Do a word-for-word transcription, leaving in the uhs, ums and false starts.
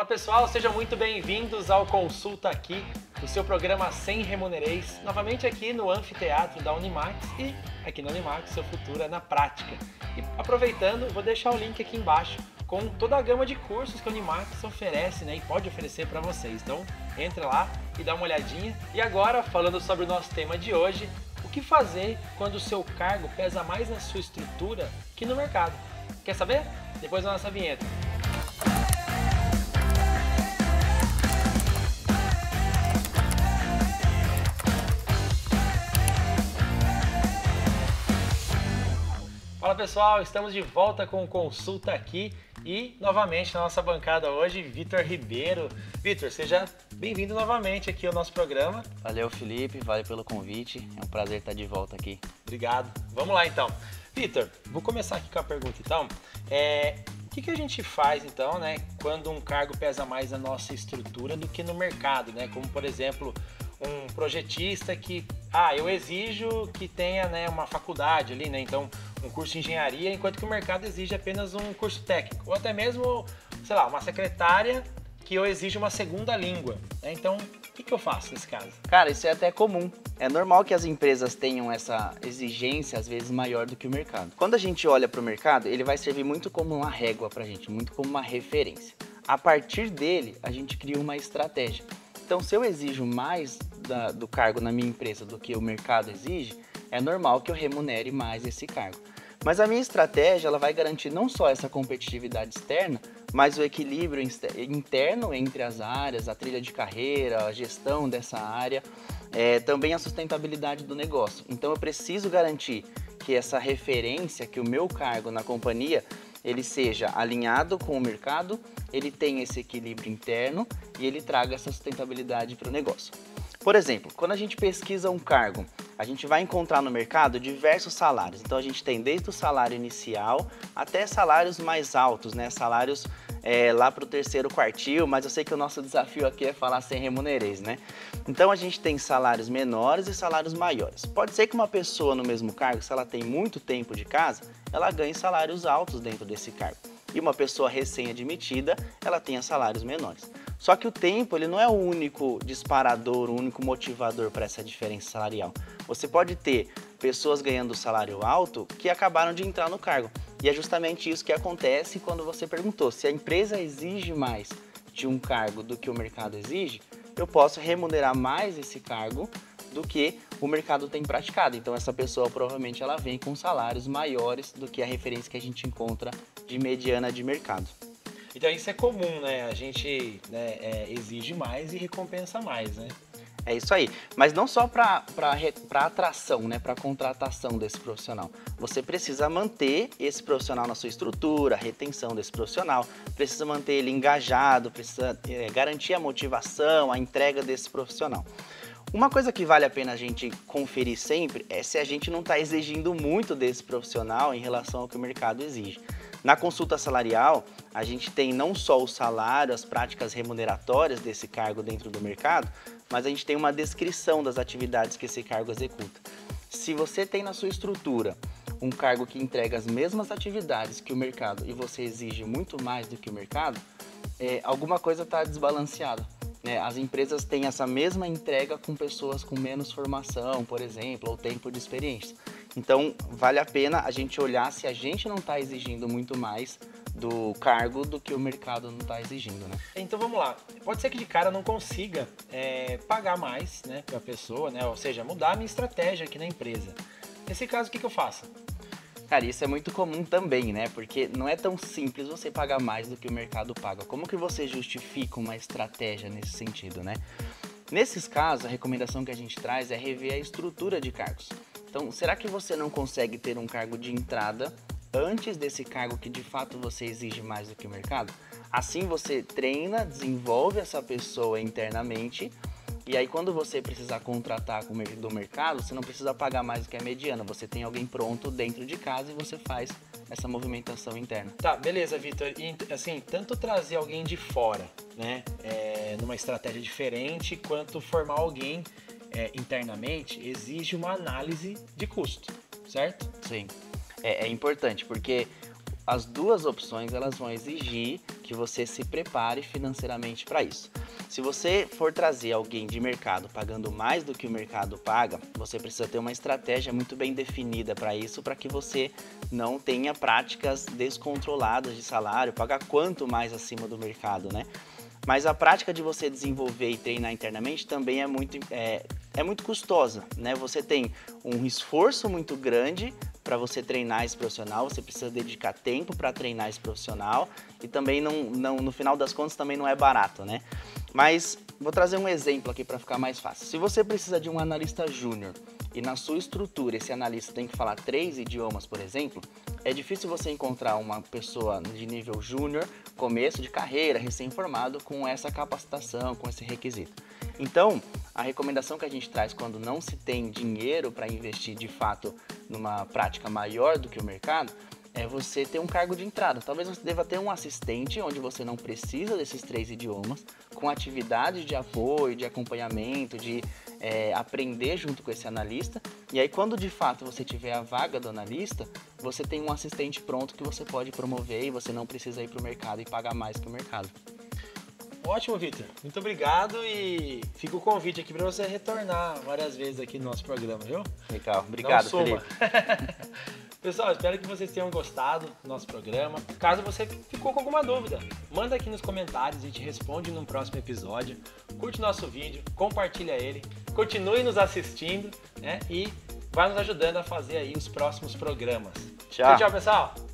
pessoal, sejam muito bem-vindos ao Consulta Aqui, o seu programa sem remunereis, novamente aqui no anfiteatro da Unimax e aqui na Unimax, seu futuro é na prática. E aproveitando, vou deixar o link aqui embaixo com toda a gama de cursos que a Unimax oferece, né, e pode oferecer para vocês. Então, entra lá e dá uma olhadinha. E agora, falando sobre o nosso tema de hoje, o que fazer quando o seu cargo pesa mais na sua estrutura que no mercado? Quer saber? Depois da nossa vinheta. Fala pessoal, estamos de volta com o Consulta Aqui e novamente na nossa bancada hoje, Vitor Ribeiro. Vitor, seja bem-vindo novamente aqui ao nosso programa. Valeu, Felipe, valeu pelo convite, é um prazer estar de volta aqui. Obrigado. Vamos lá então. Vitor, vou começar aqui com a pergunta então. É, o que, que a gente faz então, né, quando um cargo pesa mais na nossa estrutura do que no mercado, né? Como por exemplo, um projetista que, ah, eu exijo que tenha, né, uma faculdade ali, né, então um curso de engenharia, enquanto que o mercado exige apenas um curso técnico, ou até mesmo, sei lá, uma secretária que eu exijo uma segunda língua, né? Então, o que, que eu faço nesse caso? Cara, isso é até comum. É normal que as empresas tenham essa exigência, às vezes, maior do que o mercado. Quando a gente olha para o mercado, ele vai servir muito como uma régua para a gente, muito como uma referência. A partir dele, a gente cria uma estratégia. Então, se eu exijo mais da, do cargo na minha empresa do que o mercado exige, é normal que eu remunere mais esse cargo. Mas a minha estratégia ela vai garantir não só essa competitividade externa, mas o equilíbrio interno entre as áreas, a trilha de carreira, a gestão dessa área, é, também a sustentabilidade do negócio. Então, eu preciso garantir que essa referência, que o meu cargo na companhia, ele seja alinhado com o mercado, ele tenha esse equilíbrio interno e ele traga essa sustentabilidade para o negócio. Por exemplo, quando a gente pesquisa um cargo, a gente vai encontrar no mercado diversos salários. Então a gente tem desde o salário inicial até salários mais altos, né? Salários é, lá para o terceiro quartil, mas eu sei que o nosso desafio aqui é falar sem remunereis, né? Então a gente tem salários menores e salários maiores. Pode ser que uma pessoa no mesmo cargo, se ela tem muito tempo de casa, ela ganhe salários altos dentro desse cargo. E uma pessoa recém-admitida, ela tenha salários menores. Só que o tempo ele não é o único disparador, o único motivador para essa diferença salarial. Você pode ter pessoas ganhando salário alto que acabaram de entrar no cargo. E é justamente isso que acontece quando você perguntou. Se a empresa exige mais de um cargo do que o mercado exige, eu posso remunerar mais esse cargo do que o mercado tem praticado. Então essa pessoa provavelmente ela vem com salários maiores do que a referência que a gente encontra de mediana de mercado. Então isso é comum, né? A gente né, é, exige mais e recompensa mais, né? É isso aí, mas não só para atração, né, para contratação desse profissional. Você precisa manter esse profissional na sua estrutura, a retenção desse profissional, precisa manter ele engajado, precisa é, garantir a motivação, a entrega desse profissional. Uma coisa que vale a pena a gente conferir sempre é se a gente não está exigindo muito desse profissional em relação ao que o mercado exige. Na consulta salarial, a gente tem não só o salário, as práticas remuneratórias desse cargo dentro do mercado, mas a gente tem uma descrição das atividades que esse cargo executa. Se você tem na sua estrutura um cargo que entrega as mesmas atividades que o mercado e você exige muito mais do que o mercado, é, alguma coisa está desbalanceada. Né? As empresas têm essa mesma entrega com pessoas com menos formação, por exemplo, ou tempo de experiência. Então, vale a pena a gente olhar se a gente não está exigindo muito mais do cargo do que o mercado não está exigindo, né? Então vamos lá. Pode ser que de cara eu não consiga é, pagar mais, né, para a pessoa, né? Ou seja, mudar a minha estratégia aqui na empresa. Nesse caso, o que, que eu faço? Cara, isso é muito comum também, né? Porque não é tão simples você pagar mais do que o mercado paga. Como que você justifica uma estratégia nesse sentido, né? Nesses casos, a recomendação que a gente traz é rever a estrutura de cargos. Então, será que você não consegue ter um cargo de entrada antes desse cargo que de fato você exige mais do que o mercado? Assim você treina, desenvolve essa pessoa internamente e aí quando você precisar contratar do mercado, você não precisa pagar mais do que a mediana, você tem alguém pronto dentro de casa e você faz essa movimentação interna. Tá, beleza, Vitor. E assim, tanto trazer alguém de fora, né, é, numa estratégia diferente, quanto formar alguém é, internamente, exige uma análise de custo, certo? Sim, é, é importante porque as duas opções elas vão exigir que você se prepare financeiramente para isso. Se você for trazer alguém de mercado pagando mais do que o mercado paga, você precisa ter uma estratégia muito bem definida para isso, para que você não tenha práticas descontroladas de salário, pagar quanto mais acima do mercado, né? Mas a prática de você desenvolver e treinar internamente também é muito, é, é muito custosa, né? Você tem um esforço muito grande para você treinar esse profissional, você precisa dedicar tempo para treinar esse profissional e também não, não, no final das contas também não é barato, né? Mas vou trazer um exemplo aqui para ficar mais fácil. Se você precisa de um analista júnior e na sua estrutura esse analista tem que falar três idiomas, por exemplo, é difícil você encontrar uma pessoa de nível júnior, começo de carreira, recém-formado, com essa capacitação, com esse requisito. Então, a recomendação que a gente traz quando não se tem dinheiro para investir de fato numa prática maior do que o mercado, é você ter um cargo de entrada. Talvez você deva ter um assistente onde você não precisa desses três idiomas, com atividades de apoio, de acompanhamento, de é, aprender junto com esse analista. E aí, quando de fato você tiver a vaga do analista, você tem um assistente pronto que você pode promover e você não precisa ir para o mercado e pagar mais que o mercado. Ótimo, Vitor. Muito obrigado e fica o convite aqui para você retornar várias vezes aqui no nosso programa, viu? Legal. Obrigado, Felipe. Pessoal, espero que vocês tenham gostado do nosso programa. Caso você ficou com alguma dúvida, manda aqui nos comentários, a gente responde num próximo episódio. Curte nosso vídeo, compartilha ele, continue nos assistindo, né? E vai nos ajudando a fazer aí os próximos programas. Tchau, tchau, tchau, pessoal!